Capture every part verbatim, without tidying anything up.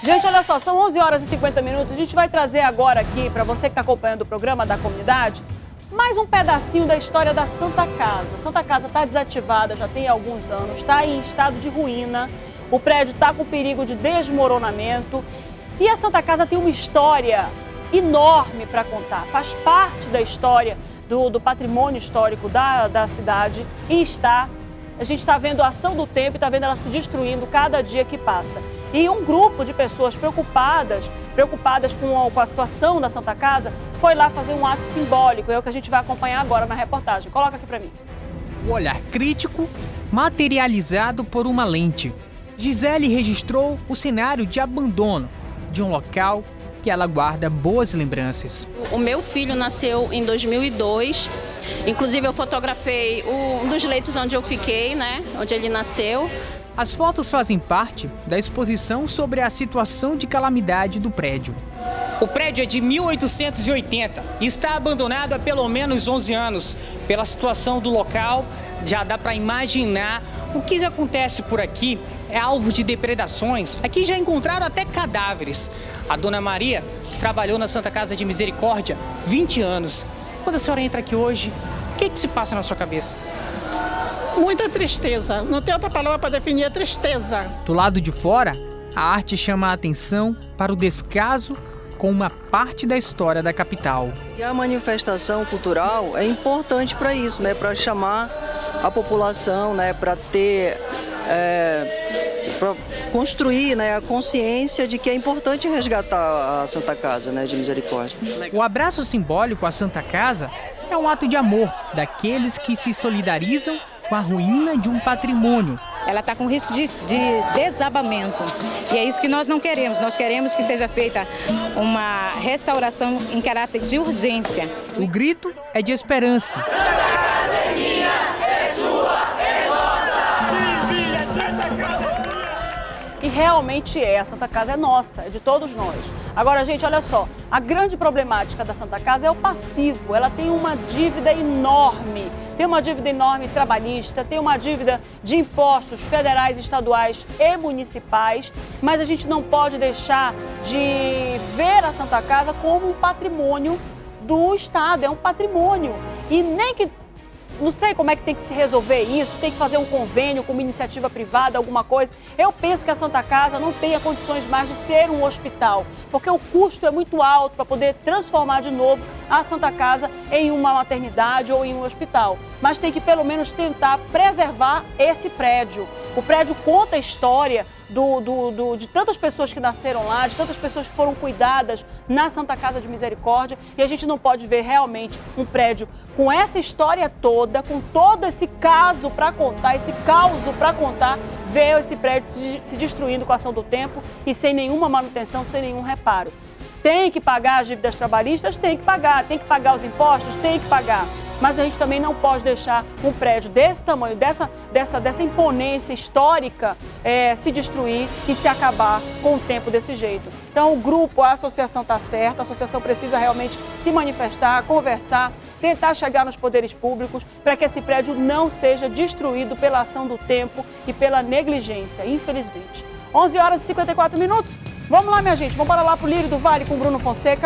Gente, olha só, são onze horas e cinquenta minutos. A gente vai trazer agora aqui, para você que está acompanhando o programa da comunidade, mais um pedacinho da história da Santa Casa. A Santa Casa está desativada já tem alguns anos, está em estado de ruína, o prédio está com perigo de desmoronamento e a Santa Casa tem uma história enorme para contar, faz parte da história do, do patrimônio histórico da, da cidade e está, a gente está vendo a ação do tempo e está vendo ela se destruindo cada dia que passa. E um grupo de pessoas preocupadas, preocupadas com a, com a situação da Santa Casa, foi lá fazer um ato simbólico. É o que a gente vai acompanhar agora na reportagem. Coloca aqui para mim. O olhar crítico materializado por uma lente. Gisele registrou o cenário de abandono de um local que ela guarda boas lembranças. O meu filho nasceu em dois mil e dois. Inclusive eu fotografei um dos leitos onde eu fiquei, né? Onde ele nasceu. As fotos fazem parte da exposição sobre a situação de calamidade do prédio. O prédio é de mil oitocentos e oitenta e está abandonado há pelo menos onze anos. Pela situação do local, já dá para imaginar o que acontece por aqui. É alvo de depredações. Aqui já encontraram até cadáveres. A dona Maria trabalhou na Santa Casa de Misericórdia vinte anos. Quando a senhora entra aqui hoje, o que, que se passa na sua cabeça? Muita tristeza, não tem outra palavra para definir a tristeza. Do lado de fora, a arte chama a atenção para o descaso com uma parte da história da capital. E a manifestação cultural é importante para isso, né? Para chamar a população, né? Para ter, é, para construir, né? A consciência de que é importante resgatar a Santa Casa, né? De Misericórdia. O abraço simbólico à Santa Casa é um ato de amor daqueles que se solidarizam com a ruína de um patrimônio. Ela está com risco de, de desabamento e é isso que nós não queremos. Nós queremos que seja feita uma restauração em caráter de urgência. O grito é de esperança. Santa Casa é minha, é sua, é nossa. Vive a Santa Casa. E realmente é, a Santa Casa é nossa, é de todos nós. Agora, gente, olha só, a grande problemática da Santa Casa é o passivo. Ela tem uma dívida enorme. Tem uma dívida enorme trabalhista, tem uma dívida de impostos federais, estaduais e municipais, mas a gente não pode deixar de ver a Santa Casa como um patrimônio do Estado, é um patrimônio. E nem que, não sei como é que tem que se resolver isso, tem que fazer um convênio com uma iniciativa privada, alguma coisa. Eu penso que a Santa Casa não tenha condições mais de ser um hospital, porque o custo é muito alto para poder transformar de novo a Santa Casa em uma maternidade ou em um hospital. Mas tem que pelo menos tentar preservar esse prédio. O prédio conta a história Do, do, do, de tantas pessoas que nasceram lá, de tantas pessoas que foram cuidadas na Santa Casa de Misericórdia, e a gente não pode ver realmente um prédio com essa história toda, com todo esse caso para contar, esse caos para contar, ver esse prédio se destruindo com a ação do tempo e sem nenhuma manutenção, sem nenhum reparo. Tem que pagar as dívidas trabalhistas? Tem que pagar. Tem que pagar os impostos? Tem que pagar. Mas a gente também não pode deixar um prédio desse tamanho, dessa, dessa, dessa imponência histórica, é, se destruir e se acabar com o tempo desse jeito. Então o grupo, a associação está certa, a associação precisa realmente se manifestar, conversar, tentar chegar nos poderes públicos para que esse prédio não seja destruído pela ação do tempo e pela negligência, infelizmente. onze horas e cinquenta e quatro minutos. Vamos lá, minha gente, vamos para lá para o Lírio do Vale com o Bruno Fonseca.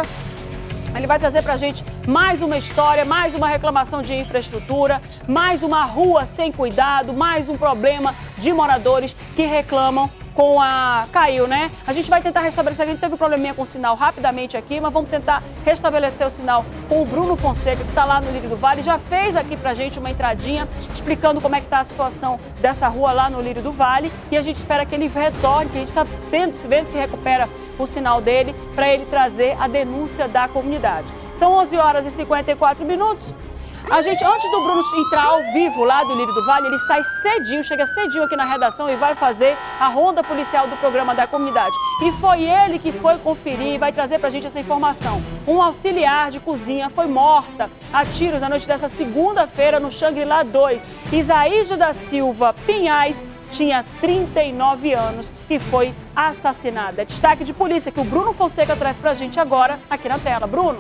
Ele vai trazer pra gente mais uma história, mais uma reclamação de infraestrutura, mais uma rua sem cuidado, mais um problema de moradores que reclamam com a... Caiu, né? A gente vai tentar restabelecer, a gente teve um probleminha com o sinal rapidamente aqui, mas vamos tentar restabelecer o sinal com o Bruno Fonseca, que está lá no Lírio do Vale, já fez aqui pra gente uma entradinha explicando como é que tá a situação dessa rua lá no Lírio do Vale e a gente espera que ele retorne, que a gente está vendo, vendo se recupera o sinal dele para ele trazer a denúncia da comunidade. São onze horas e cinquenta e quatro minutos. A gente, antes do Bruno entrar ao vivo lá do Lírio do Vale, ele sai cedinho, chega cedinho aqui na redação e vai fazer a ronda policial do programa da comunidade. E foi ele que foi conferir e vai trazer pra gente essa informação. Um auxiliar de cozinha foi morta a tiros na noite dessa segunda-feira no Xangri-Lá dois. Isaíde da Silva Pinhais tinha trinta e nove anos e foi assassinada. Destaque de polícia que o Bruno Fonseca traz pra gente agora aqui na tela. Bruno.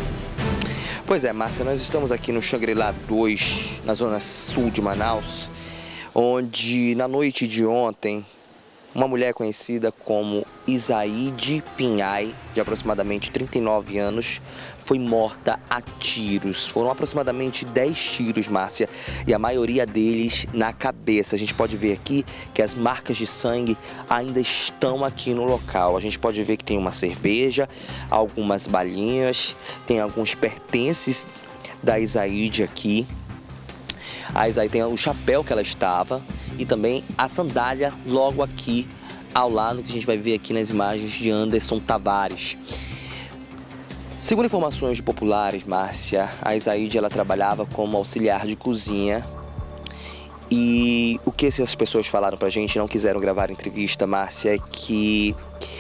Pois é, Márcia, nós estamos aqui no Xangri-Lá dois, na zona sul de Manaus, onde na noite de ontem Uma mulher conhecida como Isaide Pinhai, de aproximadamente trinta e nove anos, foi morta a tiros. Foram aproximadamente dez tiros, Márcia, e a maioria deles na cabeça. A gente pode ver aqui que as marcas de sangue ainda estão aqui no local. A gente pode ver que tem uma cerveja, algumas balinhas, tem alguns pertences da Isaide aqui. A Isaide tem o chapéu que ela estava e também a sandália logo aqui ao lado, que a gente vai ver aqui nas imagens de Anderson Tavares. Segundo informações de populares, Márcia, a Isaide ela trabalhava como auxiliar de cozinha. E o que essas pessoas falaram pra gente, não quiseram gravar a entrevista, Márcia, é que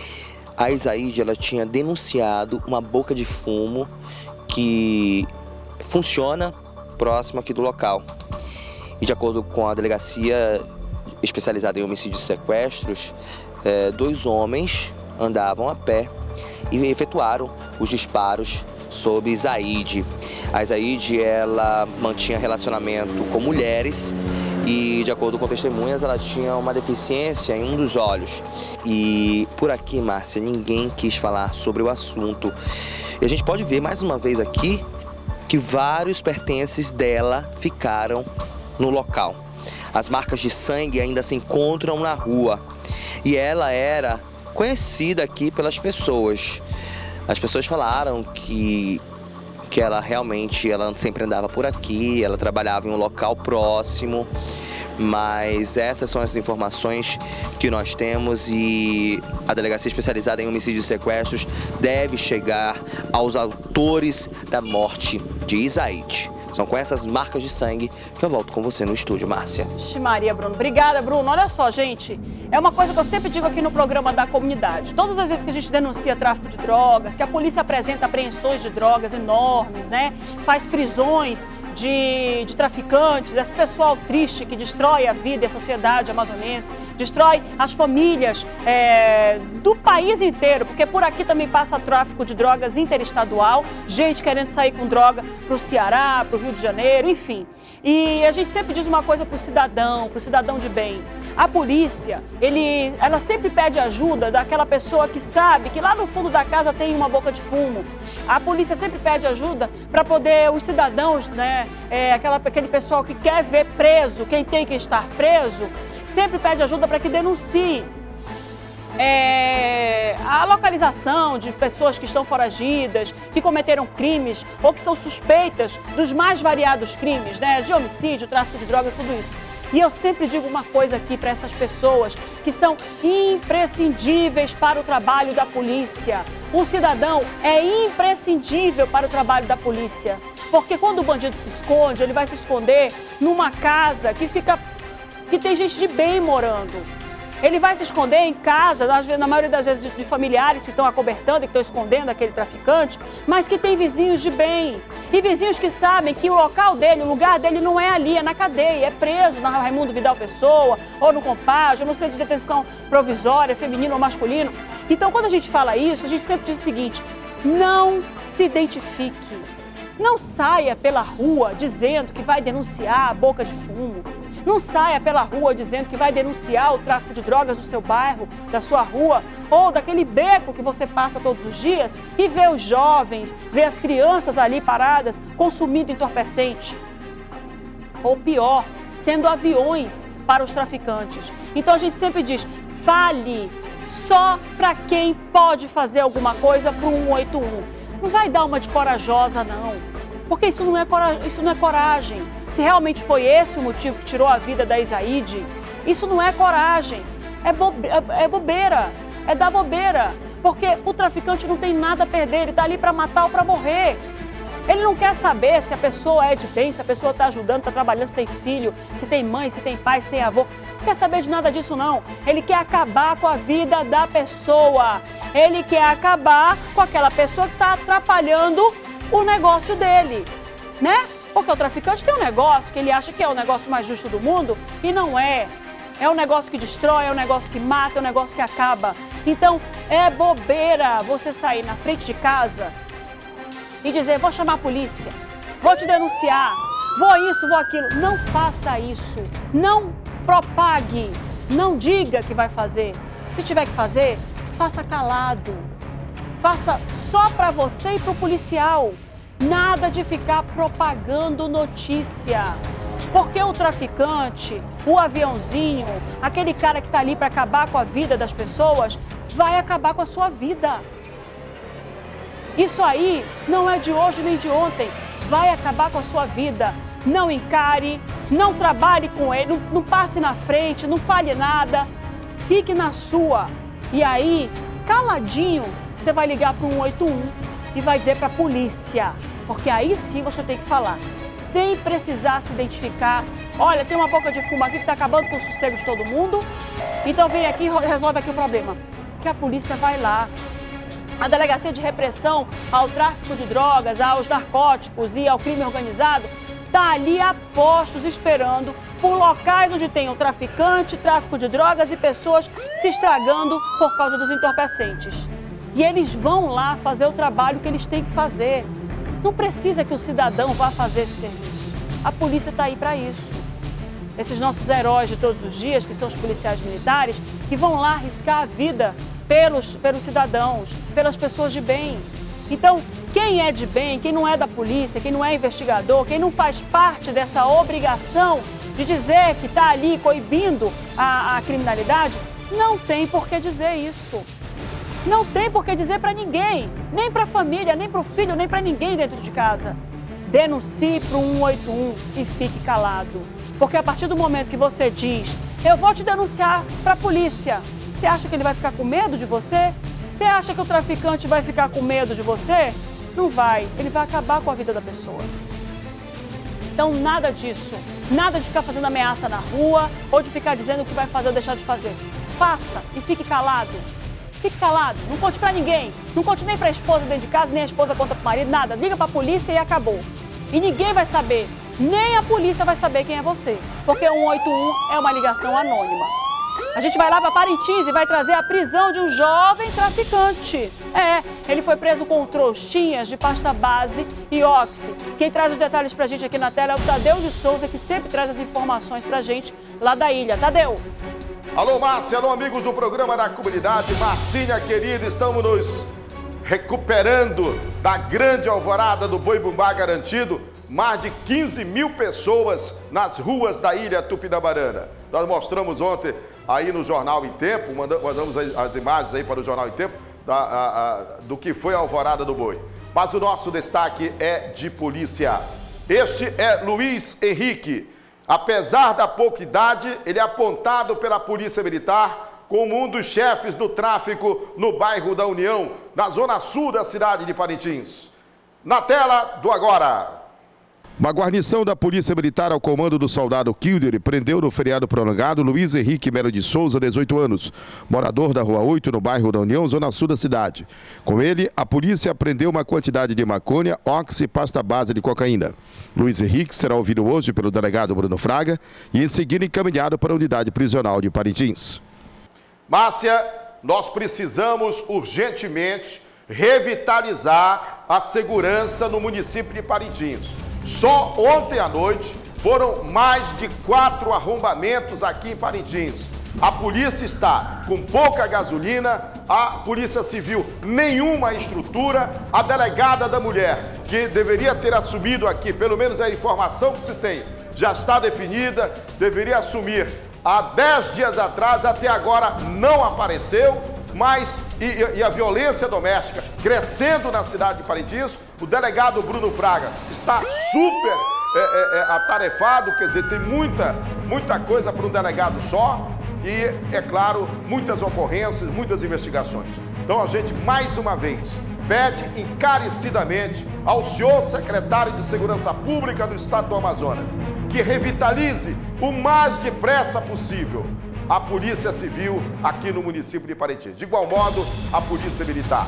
a Isaide ela tinha denunciado uma boca de fumo que funciona próximo aqui do local. E de acordo com a delegacia especializada em homicídios e sequestros, eh, dois homens andavam a pé e efetuaram os disparos sobre Isaide. A Isaide, ela mantinha relacionamento com mulheres e, de acordo com testemunhas, ela tinha uma deficiência em um dos olhos. E por aqui, Márcia, ninguém quis falar sobre o assunto. E a gente pode ver mais uma vez aqui que vários pertences dela ficaram no local. As marcas de sangue ainda se encontram na rua e ela era conhecida aqui pelas pessoas. As pessoas falaram que, que ela realmente ela sempre andava por aqui, ela trabalhava em um local próximo, mas essas são as informações que nós temos e a delegacia especializada em homicídios e sequestros deve chegar aos autores da morte de Isaide. São com essas marcas de sangue que eu volto com você no estúdio, Márcia. Vixe Maria, Bruno. Obrigada, Bruno. Olha só, gente, é uma coisa que eu sempre digo aqui no programa da comunidade. Todas as vezes que a gente denuncia tráfico de drogas, que a polícia apresenta apreensões de drogas enormes, né? Faz prisões de, de traficantes, esse pessoal triste que destrói a vida e a sociedade amazonense, destrói as famílias é, do país inteiro, porque por aqui também passa tráfico de drogas interestadual, gente querendo sair com droga para o Ceará, para o Rio de Janeiro, enfim. E a gente sempre diz uma coisa para o cidadão, para o cidadão de bem. A polícia, ele, ela sempre pede ajuda daquela pessoa que sabe que lá no fundo da casa tem uma boca de fumo. A polícia sempre pede ajuda para poder os cidadãos, né, é, aquela, aquele pessoal que quer ver preso, quem tem que estar preso, sempre pede ajuda para que denuncie é, a localização de pessoas que estão foragidas, que cometeram crimes ou que são suspeitas dos mais variados crimes, né, de homicídio, tráfico de drogas, tudo isso. E eu sempre digo uma coisa aqui para essas pessoas que são imprescindíveis para o trabalho da polícia. Um cidadão é imprescindível para o trabalho da polícia, porque quando o bandido se esconde, ele vai se esconder numa casa que fica, que tem gente de bem morando. Ele vai se esconder em casa, na maioria das vezes de, de familiares que estão acobertando e que estão escondendo aquele traficante, mas que tem vizinhos de bem. E vizinhos que sabem que o local dele, o lugar dele não é ali, é na cadeia, é preso na Raimundo Vidal Pessoa, ou no Compage, ou no centro de detenção provisória, feminino ou masculino. Então, quando a gente fala isso, a gente sempre diz o seguinte: não se identifique. Não saia pela rua dizendo que vai denunciar a boca de fumo. Não saia pela rua dizendo que vai denunciar o tráfico de drogas do seu bairro, da sua rua, ou daquele beco que você passa todos os dias e vê os jovens, vê as crianças ali paradas consumindo entorpecente. Ou pior, sendo aviões para os traficantes. Então a gente sempre diz, fale só para quem pode fazer alguma coisa para o um oito um. Não vai dar uma de corajosa, não. Porque isso não é coragem. Isso não é coragem. Se realmente foi esse o motivo que tirou a vida da Isaide, isso não é coragem, é, bobe é bobeira, é dar bobeira. Porque o traficante não tem nada a perder, ele está ali para matar ou para morrer. Ele não quer saber se a pessoa é de bem, se a pessoa está ajudando, está trabalhando, se tem filho, se tem mãe, se tem pai, se tem avô. Não quer saber de nada disso, não. Ele quer acabar com a vida da pessoa. Ele quer acabar com aquela pessoa que está atrapalhando o negócio dele, né? Porque o traficante tem um negócio que ele acha que é o negócio mais justo do mundo e não é. É um negócio que destrói, é um negócio que mata, é um negócio que acaba. Então, é bobeira você sair na frente de casa e dizer, vou chamar a polícia, vou te denunciar, vou isso, vou aquilo. Não faça isso. Não propague Não diga que vai fazer. Se tiver que fazer, faça calado. Faça só para você e para o policial. Nada de ficar propagando notícia. Porque o traficante, o aviãozinho, aquele cara que está ali para acabar com a vida das pessoas, vai acabar com a sua vida. Isso aí não é de hoje nem de ontem. Vai acabar com a sua vida. Não encare, não trabalhe com ele, não, não passe na frente, não fale nada. Fique na sua. E aí, caladinho, você vai ligar para o um oito um e vai dizer para a polícia. Porque aí sim você tem que falar, sem precisar se identificar. Olha, tem uma boca de fumo aqui que está acabando com o sossego de todo mundo. Então vem aqui e resolve aqui o problema. Que a polícia vai lá. A Delegacia de Repressão ao Tráfico de Drogas, aos narcóticos e ao crime organizado está ali a postos esperando por locais onde tenham traficante, tráfico de drogas e pessoas se estragando por causa dos entorpecentes. E eles vão lá fazer o trabalho que eles têm que fazer. Não precisa que o cidadão vá fazer esse serviço. A polícia está aí para isso. Esses nossos heróis de todos os dias, que são os policiais militares, que vão lá arriscar a vida pelos, pelos cidadãos, pelas pessoas de bem. Então, quem é de bem, quem não é da polícia, quem não é investigador, quem não faz parte dessa obrigação de dizer que está ali coibindo a, a criminalidade, não tem por que dizer isso. Não tem por que dizer para ninguém, nem para a família, nem para o filho, nem para ninguém dentro de casa. Denuncie para o um oito um e fique calado. Porque a partir do momento que você diz, eu vou te denunciar para a polícia, você acha que ele vai ficar com medo de você? Você acha que o traficante vai ficar com medo de você? Não vai, ele vai acabar com a vida da pessoa. Então nada disso, nada de ficar fazendo ameaça na rua ou de ficar dizendo o que vai fazer ou deixar de fazer. Faça e fique calado. Fique calado, não conte pra ninguém, não conte nem pra esposa dentro de casa, nem a esposa conta pro marido, nada. Liga pra polícia e acabou. E ninguém vai saber, nem a polícia vai saber quem é você, porque o um oito um é uma ligação anônima. A gente vai lá para Parintins e vai trazer a prisão de um jovem traficante. É, ele foi preso com trouxinhas de pasta base e oxi. Quem traz os detalhes pra gente aqui na tela é o Tadeu de Souza, que sempre traz as informações pra gente lá da ilha. Tadeu! Alô, Márcia, alô, amigos do programa da comunidade. Marcinha, querida, estamos nos recuperando da grande alvorada do Boi-Bumbá Garantido. Mais de quinze mil pessoas nas ruas da ilha Tupinabarana. Nós mostramos ontem aí no Jornal em Tempo, mandamos as imagens aí para o Jornal em Tempo da, a, a, do que foi a alvorada do boi. Mas o nosso destaque é de polícia. Este é Luiz Henrique. Apesar da pouca idade, ele é apontado pela Polícia Militar como um dos chefes do tráfico no bairro da União, na zona sul da cidade de Parintins. Na tela do Agora. Uma guarnição da Polícia Militar ao comando do soldado Kilder prendeu no feriado prolongado Luiz Henrique Melo de Souza, dezoito anos, morador da Rua oito, no bairro da União, zona sul da cidade. Com ele, a polícia apreendeu uma quantidade de maconha, oxi e pasta base de cocaína. Luiz Henrique será ouvido hoje pelo delegado Bruno Fraga e em seguida encaminhado para a unidade prisional de Parintins. Márcia, nós precisamos urgentemente revitalizar a segurança no município de Parintins. Só ontem à noite foram mais de quatro arrombamentos aqui em Parintins. A polícia está com pouca gasolina, a Polícia Civil nenhuma estrutura, a delegada da mulher, que deveria ter assumido aqui, pelo menos a informação que se tem, já está definida, deveria assumir há dez dias atrás, até agora não apareceu. Mas, e, e a violência doméstica crescendo na cidade de Parintins, o delegado Bruno Fraga está super é, é, é, atarefado, quer dizer, tem muita, muita coisa para um delegado só e, é claro, muitas ocorrências, muitas investigações. Então a gente, mais uma vez, pede encarecidamente ao senhor secretário de Segurança Pública do Estado do Amazonas que revitalize o mais depressa possível a Polícia Civil aqui no município de Parintins. De igual modo, a Polícia Militar.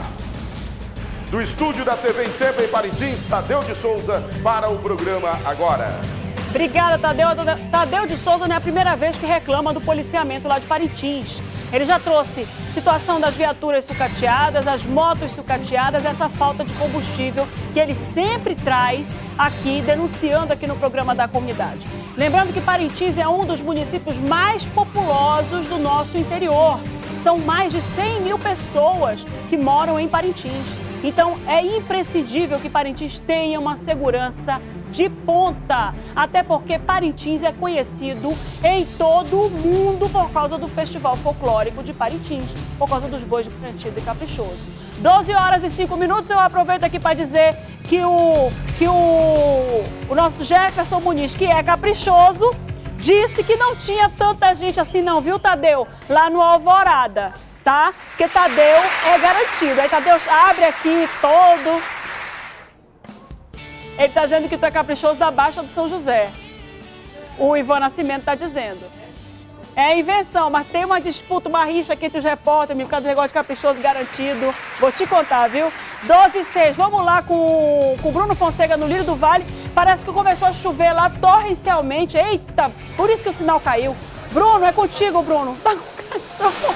Do estúdio da T V em Tempo em Parintins, Tadeu de Souza para o programa Agora. Obrigada, Tadeu. Tadeu de Souza não é a primeira vez que reclama do policiamento lá de Parintins. Ele já trouxe situação das viaturas sucateadas, as motos sucateadas, essa falta de combustível que ele sempre traz aqui, denunciando aqui no programa da comunidade. Lembrando que Parintins é um dos municípios mais populosos do nosso interior. São mais de cem mil pessoas que moram em Parintins. Então, é imprescindível que Parintins tenha uma segurança de ponta, até porque Parintins é conhecido em todo o mundo por causa do Festival Folclórico de Parintins, por causa dos bois de Garantido e Caprichoso. doze horas e cinco minutos, eu aproveito aqui para dizer que, o, que o, o nosso Jefferson Muniz, que é caprichoso, disse que não tinha tanta gente assim não, viu, Tadeu? Lá no Alvorada, tá? Porque Tadeu é garantido. Aí Tadeu abre aqui todo... Ele está dizendo que tu é caprichoso da Baixa do São José. O Ivan Nascimento está dizendo. É invenção, mas tem uma disputa, uma rixa aqui entre os repórteres, por causa do negócio de caprichoso garantido. Vou te contar, viu? doze e seis, vamos lá com, com o Bruno Fonseca no Lírio do Vale. Parece que começou a chover lá torrencialmente. Eita, por isso que o sinal caiu. Bruno, é contigo, Bruno. Tá com o cachorro.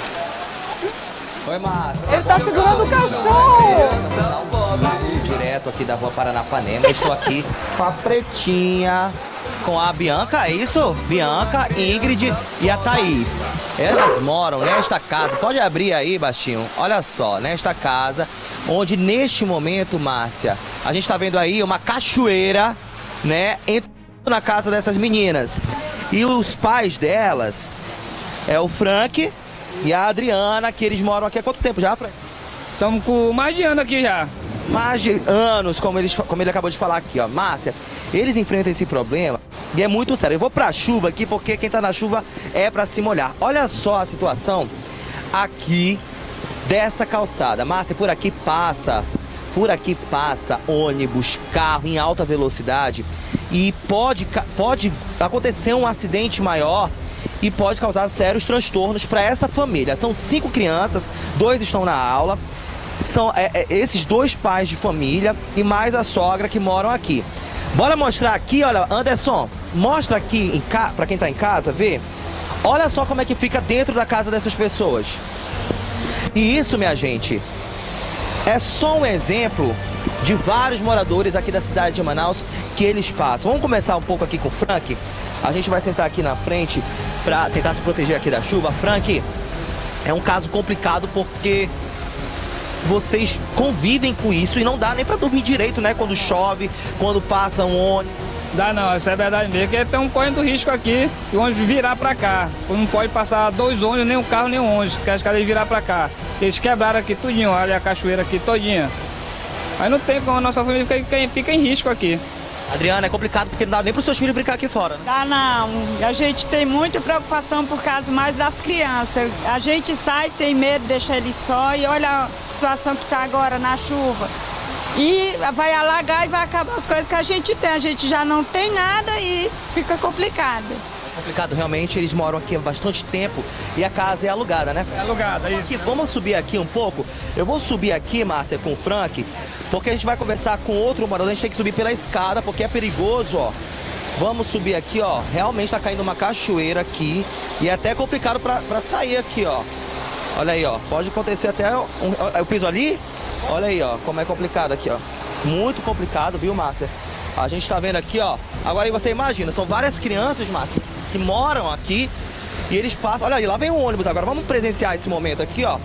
Oi, Márcia. Ele tá segurando o cachorro. Estamos salvando direto aqui da rua Paranapanema. Estou aqui com a Pretinha, com a Bianca, é isso? Bianca, Ingrid e a Thaís. Elas moram nesta casa, pode abrir aí, baixinho, olha só, nesta casa, onde neste momento, Márcia, a gente tá vendo aí uma cachoeira, né, entrando na casa dessas meninas. E os pais delas é o Frank e a Adriana, que eles moram aqui há quanto tempo já, Frank? Estamos com mais de ano aqui já. Mais de anos, como, eles, como ele acabou de falar aqui, ó. Márcia, eles enfrentam esse problema e é muito sério. Eu vou pra chuva aqui porque quem tá na chuva é pra se molhar. Olha só a situação aqui dessa calçada. Márcia, por aqui passa, por aqui passa ônibus, carro em alta velocidade e pode, pode acontecer um acidente maior e pode causar sérios transtornos para essa família. São cinco crianças, dois estão na aula, são é, é, esses dois pais de família e mais a sogra que moram aqui. Bora mostrar aqui, olha, Anderson, mostra aqui para quem está em casa, vê. Olha só como é que fica dentro da casa dessas pessoas. E isso, minha gente, é só um exemplo de vários moradores aqui da cidade de Manaus que eles passam. Vamos começar um pouco aqui com o Frank. A gente vai sentar aqui na frente para tentar se proteger aqui da chuva. Frank, é um caso complicado porque vocês convivem com isso e não dá nem para dormir direito, né? Quando chove, quando passa um ônibus. Dá não, isso é verdade mesmo, porque tem um correndo risco aqui e o ônibus virar para cá. Não pode passar dois ônibus, nem um carro, nem um ônibus, que as cadeias virar para cá. Eles quebraram aqui tudinho, olha a cachoeira aqui todinha. Aí não tem como a nossa família fica, fica em risco aqui. Adriana, é complicado porque não dá nem para os seus filhos brincar aqui fora, né? Dá não. A gente tem muita preocupação por causa mais das crianças. A gente sai, tem medo de deixar eles só e olha a situação que está agora na chuva. E vai alagar e vai acabar as coisas que a gente tem. A gente já não tem nada e fica complicado. É complicado, realmente, eles moram aqui há bastante tempo e a casa é alugada, né? É alugada, isso. Aqui, vamos subir aqui um pouco. Eu vou subir aqui, Márcia, com o Frank, porque a gente vai conversar com outro morador. A gente tem que subir pela escada, porque é perigoso, ó. Vamos subir aqui, ó. Realmente tá caindo uma cachoeira aqui e é até complicado pra, pra sair aqui, ó. Olha aí, ó. Pode acontecer até... Um, eu piso ali? Olha aí, ó, como é complicado aqui, ó. Muito complicado, viu, Márcia? A gente tá vendo aqui, ó. Agora aí você imagina, são várias crianças, Márcia, que moram aqui e eles passam... Olha aí, lá vem um ônibus agora. Vamos presenciar esse momento aqui, ó.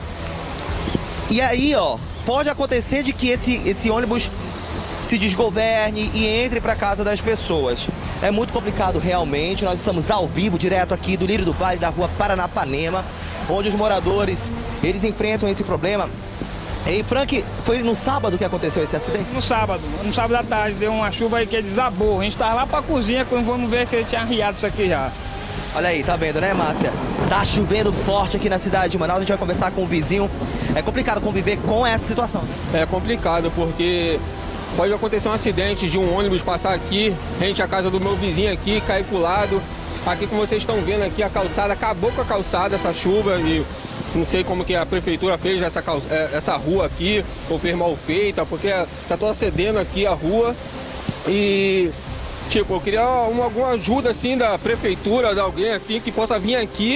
E aí, ó, pode acontecer de que esse, esse ônibus se desgoverne e entre para casa das pessoas. É muito complicado realmente. Nós estamos ao vivo, direto aqui do Lírio do Vale, da rua Paranapanema, onde os moradores, eles enfrentam esse problema. E Frank, foi no sábado que aconteceu esse acidente? No sábado, no sábado à tarde, deu uma chuva aí que desabou. A gente estava lá para a cozinha, quando vamos ver que ele tinha arriado isso aqui já. Olha aí, tá vendo, né, Márcia? Tá chovendo forte aqui na cidade de Manaus, a gente vai conversar com o vizinho. É complicado conviver com essa situação. É complicado porque pode acontecer um acidente de um ônibus passar aqui, rente à casa do meu vizinho aqui, cair pro lado. Aqui, como vocês estão vendo aqui, a calçada, acabou com a calçada, essa chuva, e não sei como que a prefeitura fez essa, essa rua aqui, ou fez mal feita, porque tá toda cedendo aqui a rua. E, tipo, eu queria uma, alguma ajuda, assim, da prefeitura, de alguém, assim, que possa vir aqui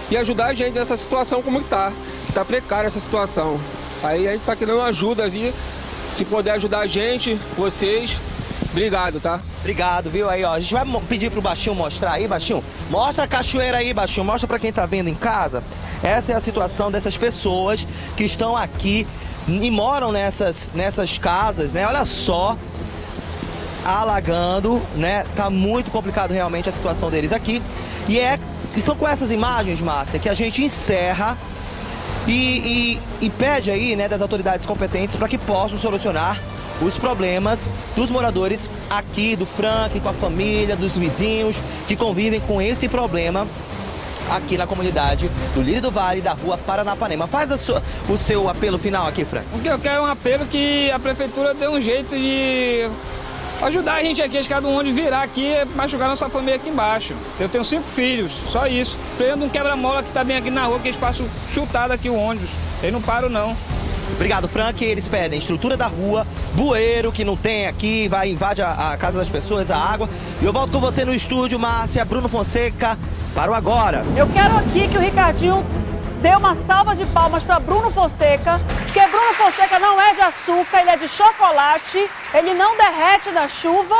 e ajudar a gente nessa situação como está. Está precária essa situação. Aí a gente está querendo ajuda aí, se puder ajudar a gente, vocês, obrigado, tá? Obrigado, viu? Aí, ó, a gente vai pedir pro Baixinho mostrar aí, Baixinho. Mostra a cachoeira aí, Baixinho. Mostra pra quem tá vendo em casa. Essa é a situação dessas pessoas que estão aqui e moram nessas, nessas casas, né? Olha só, alagando, né? Tá muito complicado realmente a situação deles aqui. E, é, e são com essas imagens, Márcia, que a gente encerra e, e, e pede aí, né, das autoridades competentes para que possam solucionar os problemas dos moradores aqui, do Frank, com a família, dos vizinhos que convivem com esse problema aqui na comunidade do Lírio do Vale, da rua Paranapanema. Faz a sua, o seu apelo final aqui, Frank. O que eu quero é um apelo que a prefeitura dê um jeito de ajudar a gente aqui, a escada onde virar aqui, machucar nossa família aqui embaixo. Eu tenho cinco filhos, só isso. Prendo um quebra-mola que tá bem aqui na rua, que eles passam chutado aqui o ônibus. Eles não param, não. Obrigado, Frank. Eles pedem estrutura da rua, bueiro que não tem aqui, vai invade a, a casa das pessoas, a água. E eu volto com você no estúdio, Márcia. Bruno Fonseca, para o Agora. Eu quero aqui que o Ricardinho dê uma salva de palmas para Bruno Fonseca, porque Bruno Fonseca não é de açúcar, ele é de chocolate, ele não derrete na chuva.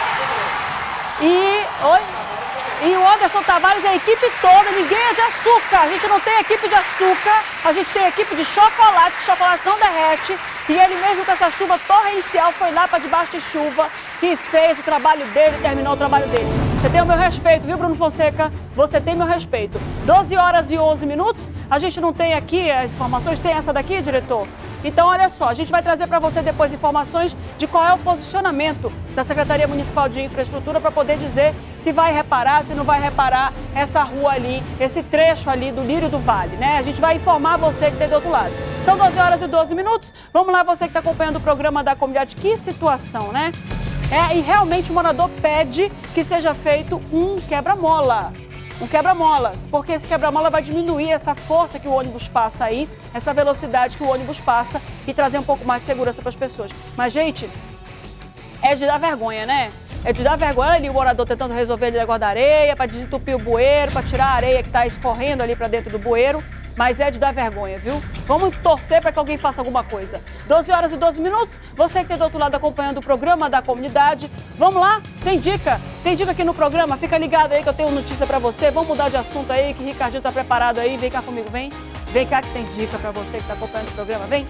E... Oi? E o Anderson Tavares e a equipe toda, ninguém é de açúcar. A gente não tem equipe de açúcar, a gente tem equipe de chocolate, que chocolate não derrete. E ele mesmo com essa chuva torrencial foi lá para debaixo de chuva e fez o trabalho dele, terminou o trabalho dele. Você tem o meu respeito, viu, Bruno Fonseca? Você tem meu respeito. doze horas e onze minutos, a gente não tem aqui as informações, tem essa daqui, diretor? Então, olha só, a gente vai trazer para você depois informações de qual é o posicionamento da Secretaria Municipal de Infraestrutura para poder dizer se vai reparar, se não vai reparar essa rua ali, esse trecho ali do Lírio do Vale, né? A gente vai informar você que tem do outro lado. São doze horas e doze minutos. Vamos lá, você que está acompanhando o programa da comunidade. Que situação, né? É, e realmente o morador pede que seja feito um quebra-mola. Um quebra-molas, porque esse quebra-mola vai diminuir essa força que o ônibus passa aí, essa velocidade que o ônibus passa e trazer um pouco mais de segurança para as pessoas. Mas, gente, é de dar vergonha, né? É de dar vergonha ali o morador tentando resolver o negócio da areia, para desentupir o bueiro, para tirar a areia que está escorrendo ali para dentro do bueiro. Mas é de dar vergonha, viu? Vamos torcer para que alguém faça alguma coisa. doze horas e doze minutos, você que está do outro lado acompanhando o programa da comunidade. Vamos lá? Tem dica? Tem dica aqui no programa? Fica ligado aí que eu tenho notícia para você. Vamos mudar de assunto aí, que o Ricardinho está preparado aí. Vem cá comigo, vem. Vem cá que tem dica para você que está acompanhando o programa, vem.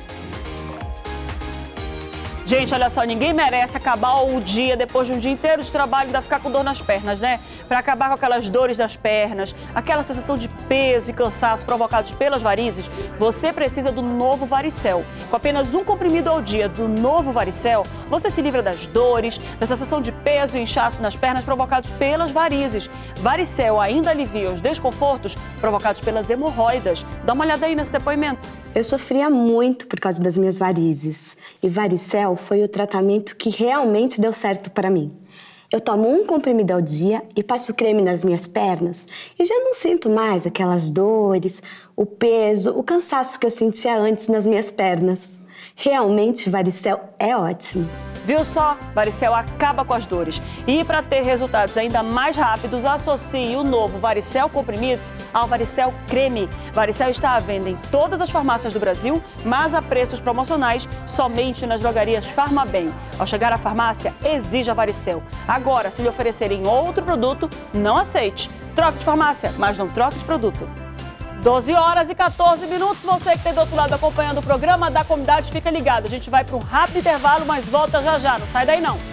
Gente, olha só, ninguém merece acabar o dia, depois de um dia inteiro de trabalho, ainda ficar com dor nas pernas, né? Para acabar com aquelas dores das pernas, aquela sensação de peso e cansaço provocados pelas varizes, você precisa do Novo Varicel. Com apenas um comprimido ao dia do Novo Varicel, você se livra das dores, da sensação de peso e inchaço nas pernas provocados pelas varizes. Varicel ainda alivia os desconfortos provocados pelas hemorroidas. Dá uma olhada aí nesse depoimento. Eu sofria muito por causa das minhas varizes. E Varicel foi o tratamento que realmente deu certo para mim. Eu tomo um comprimido ao dia e passo creme nas minhas pernas e já não sinto mais aquelas dores, o peso, o cansaço que eu sentia antes nas minhas pernas. Realmente, Varicel é ótimo. Viu só? Varicel acaba com as dores. E para ter resultados ainda mais rápidos, associe o novo Varicel Comprimidos ao Varicel Creme. Varicel está à venda em todas as farmácias do Brasil, mas a preços promocionais somente nas drogarias Farmabem. Ao chegar à farmácia, exija Varicel. Agora, se lhe oferecerem outro produto, não aceite. Troque de farmácia, mas não troque de produto. doze horas e quatorze minutos, você que tem do outro lado acompanhando o programa da comunidade, fica ligado. A gente vai para um rápido intervalo, mas volta já já, não sai daí não.